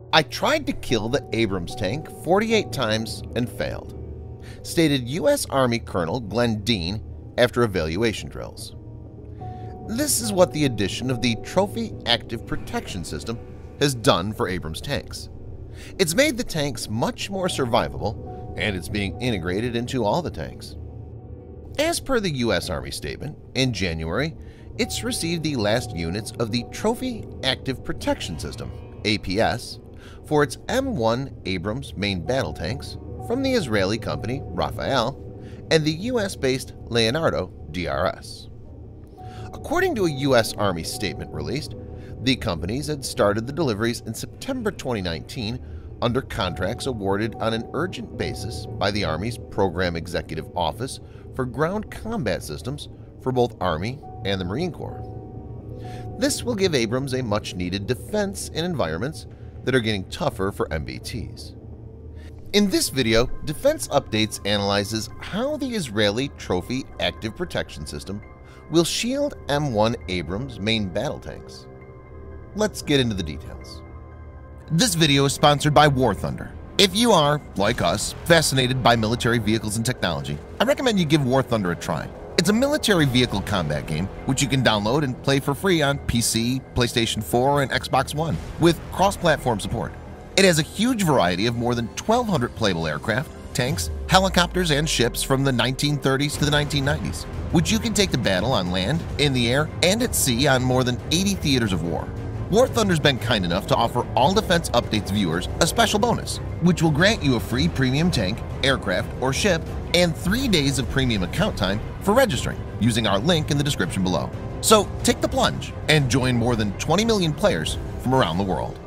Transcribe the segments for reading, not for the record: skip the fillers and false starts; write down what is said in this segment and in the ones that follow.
"I tried to kill the Abrams tank 48 times and failed," stated U.S. Army Colonel Glenn Dean after evaluation drills. This is what the addition of the Trophy Active Protection System has done for Abrams tanks. It's made the tanks much more survivable, and it's being integrated into all the tanks. As per the U.S. Army statement, in January, it's received the last units of the Trophy Active Protection System (APS) for its M1 Abrams main battle tanks from the Israeli company Rafael and the US-based Leonardo DRS. According to a U.S. Army statement released, the companies had started the deliveries in September 2019 under contracts awarded on an urgent basis by the Army's Program Executive Office for Ground Combat Systems for both Army and the Marine Corps. This will give Abrams a much-needed defense in environments that are getting tougher for MBTs. In this video, Defense Updates analyzes how the Israeli Trophy Active Protection System will shield M1 Abrams main battle tanks. Let's get into the details. This video is sponsored by War Thunder. If you are, like us, fascinated by military vehicles and technology, I recommend you give War Thunder a try. It's a military vehicle combat game which you can download and play for free on PC, PlayStation 4, and Xbox One with cross-platform support. It has a huge variety of more than 1,200 playable aircraft, tanks, helicopters, and ships from the 1930s to the 1990s, which you can take to battle on land, in the air, and at sea on more than 80 theaters of war. War Thunder's been kind enough to offer all Defense Updates viewers a special bonus, which will grant you a free premium tank, aircraft, or ship and 3 days of premium account time for registering using our link in the description below. So take the plunge and join more than 20 million players from around the world.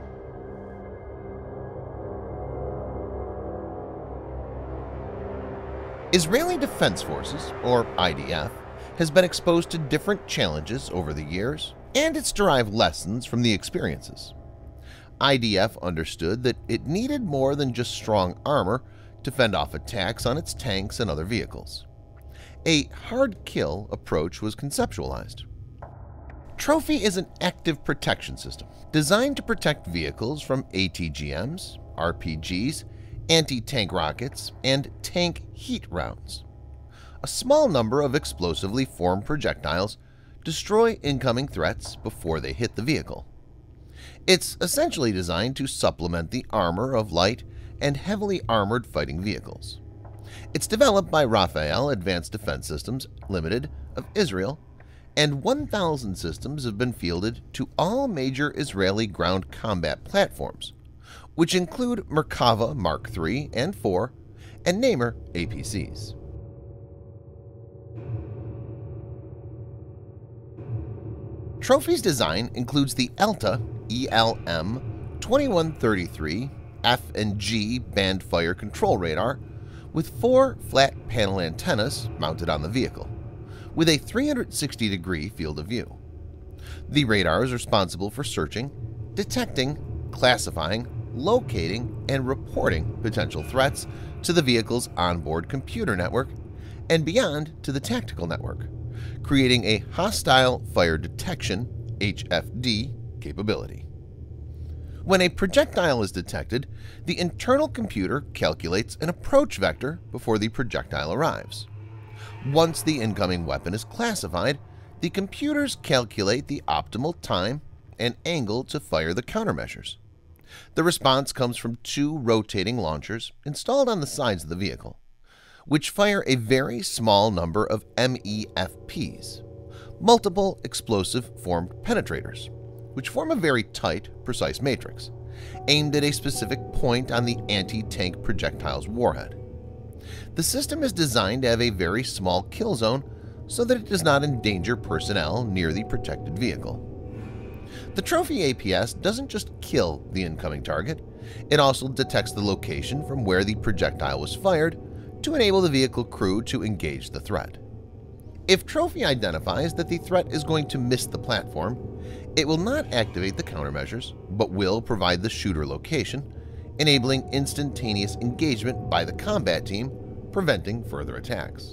Israeli Defense Forces, or IDF, has been exposed to different challenges over the years, and it's derived lessons from the experiences. IDF understood that it needed more than just strong armor to fend off attacks on its tanks and other vehicles. A hard-kill approach was conceptualized. Trophy is an active protection system designed to protect vehicles from ATGMs, RPGs, anti-tank rockets, and tank heat rounds. A small number of explosively formed projectiles destroy incoming threats before they hit the vehicle. It's essentially designed to supplement the armor of light and heavily armored fighting vehicles. It's developed by Rafael Advanced Defense Systems Limited of Israel, and 1,000 systems have been fielded to all major Israeli ground combat platforms, which include Merkava Mark III and IV and Namer APCs. Trophy's design includes the ELTA ELM 2133 F and G band fire control radar with 4 flat panel antennas mounted on the vehicle, with a 360-degree field of view. The radar is responsible for searching, detecting, classifying, locating, and reporting potential threats to the vehicle's onboard computer network and beyond to the tactical network, creating a hostile fire detection (HFD) capability. When a projectile is detected, the internal computer calculates an approach vector before the projectile arrives. Once the incoming weapon is classified, the computers calculate the optimal time and angle to fire the countermeasures. The response comes from 2 rotating launchers installed on the sides of the vehicle, which fire a very small number of MEFPs, multiple explosive formed penetrators, which form a very tight, precise matrix, aimed at a specific point on the anti-tank projectile's warhead. The system is designed to have a very small kill zone so that it does not endanger personnel near the protected vehicle. The Trophy APS doesn't just kill the incoming target, it also detects the location from where the projectile was fired to enable the vehicle crew to engage the threat. If Trophy identifies that the threat is going to miss the platform, it will not activate the countermeasures, but will provide the shooter location, enabling instantaneous engagement by the combat team, preventing further attacks.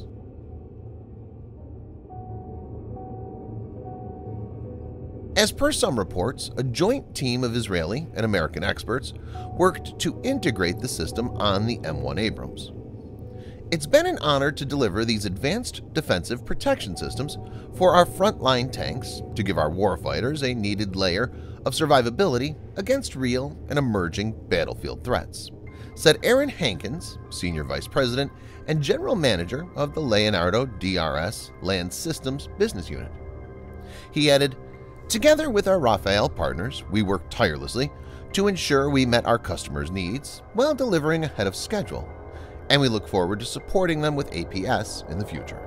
As per some reports, a joint team of Israeli and American experts worked to integrate the system on the M1 Abrams. It's been an honor to deliver these advanced defensive protection systems for our frontline tanks to give our warfighters a needed layer of survivability against real and emerging battlefield threats, said Aaron Hankins, Senior Vice President and General Manager of the Leonardo DRS Land Systems Business Unit. He added, "Together with our Rafael partners, we worked tirelessly to ensure we met our customers' needs while delivering ahead of schedule, and we look forward to supporting them with APS in the future."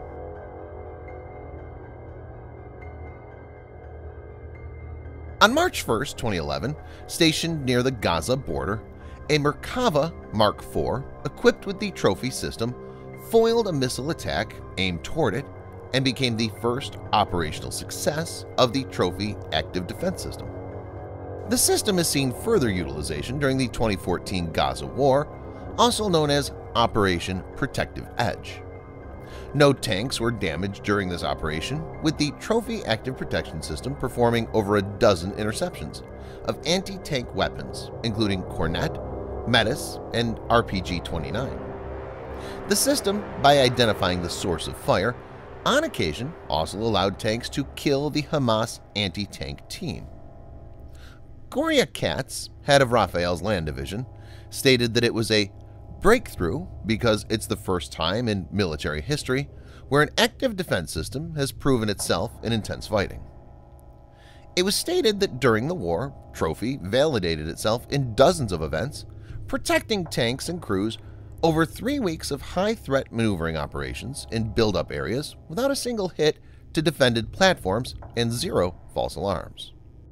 On March 1, 2011, stationed near the Gaza border, a Merkava Mark IV equipped with the trophy system foiled a missile attack aimed toward it and became the first operational success of the Trophy Active Defense System. The system has seen further utilization during the 2014 Gaza War, also known as Operation Protective Edge. No tanks were damaged during this operation, with the Trophy Active Protection System performing over a dozen interceptions of anti-tank weapons, including Cornet, Metis, and RPG-29. The system, by identifying the source of fire, on occasion also allowed tanks to kill the Hamas anti-tank team. Goria Katz, head of Rafael's land division, stated that it was a breakthrough because it's the first time in military history where an active defense system has proven itself in intense fighting. It was stated that during the war, Trophy validated itself in dozens of events, protecting tanks and crews over 3 weeks of high-threat maneuvering operations in build-up areas without a single hit to defended platforms and 0 false alarms.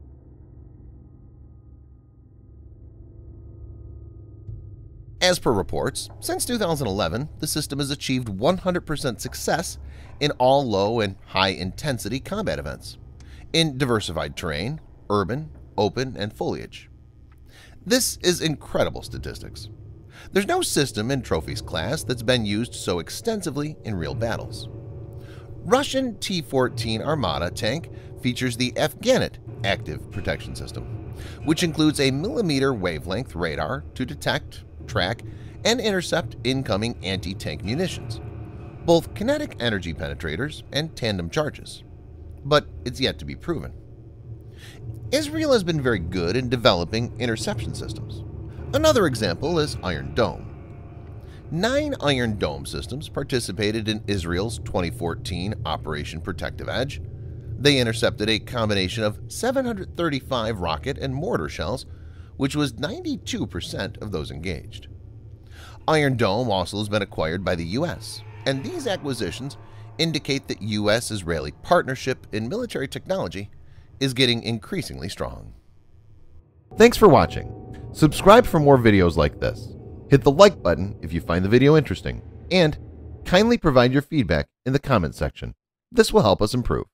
As per reports, since 2011, the system has achieved 100% success in all low and high-intensity combat events, in diversified terrain, urban, open, and foliage. This is incredible statistics. There's no system in Trophy's class that's been used so extensively in real battles. Russian T-14 Armata tank features the Afghanit Active Protection System, which includes a millimeter wavelength radar to detect, track, and intercept incoming anti-tank munitions, both kinetic energy penetrators and tandem charges. But it's yet to be proven. Israel has been very good in developing interception systems. Another example is Iron Dome. 9 Iron Dome systems participated in Israel's 2014 Operation Protective Edge. They intercepted a combination of 735 rocket and mortar shells, which was 92% of those engaged. Iron Dome also has been acquired by the U.S., and these acquisitions indicate that U.S.-Israeli partnership in military technology is getting increasingly strong. Thanks for watching. Subscribe for more videos like this. Hit the like button if you find the video interesting, and kindly provide your feedback in the comment section. This will help us improve.